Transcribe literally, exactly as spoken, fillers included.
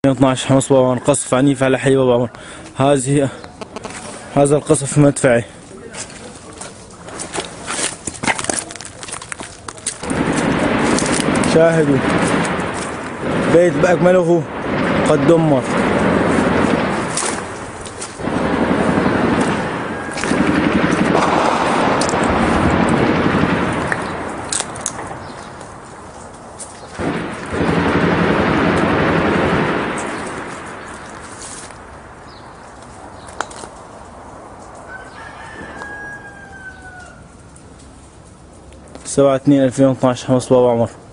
اثني عشر حمص بابا عمر، قصف عنيف على حي بابا عمر. هذه هذا القصف مدفعي. شاهدوا بيت بأكمله قد دمر. سبعة اثنين ألفين واثني عشر حمص بابا عمر.